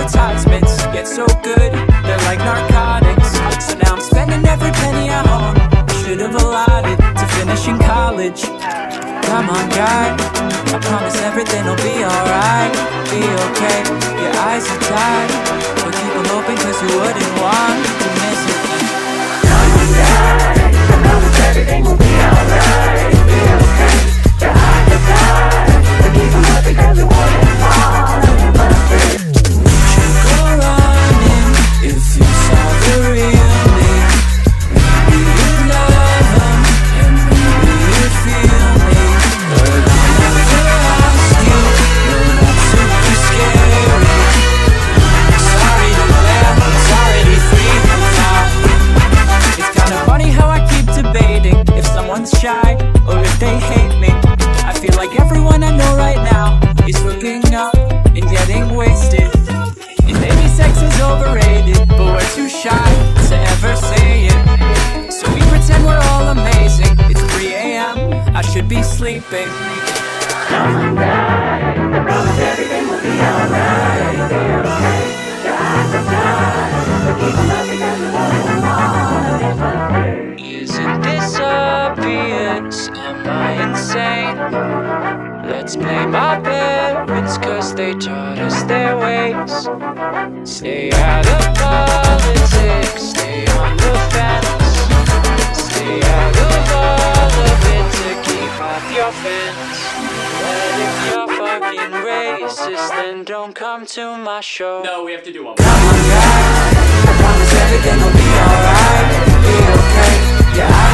advertisements get so good, they're like narcotics. So now I'm spending every penny I own. Should've allotted to finishing college. Come on, guy, I promise everything will be alright. Be okay, your eyes are tired, but keep them open cause you wouldn't want to miss it. Come on, guy, I promise everything will be alright. Be okay, your eyes are tired, but keep them open cause you wouldn't want to miss it. You go running if you saw the real me. Maybe you'd love them, and maybe you'd feel me. But I'll never ask you, no, that's super scary. Sorry to laugh, it's already free now. It's kinda funny how I keep debating if someone's shy or if they hate me. I feel like everyone I know right now is hooking up and getting wasted. And maybe sex is overrated, but we're too shy to ever say it. So we pretend we're all amazing. It's 3 AM, I should be sleeping. Come on, guy, I promise everything will be alright. Be okay, your eyes are tired, but keep them up because you wouldn't want to. Isn't this obvious? Am I insane? Let's blame our parents cause they taught us their ways. Stay out of politics, stay on the fence. Stay out of all of it to keep off your fence. But if you're fucking racist, then don't come to my show. No, we have to do one more. Come on, guy, I promise everything will be alright. Be okay, yeah.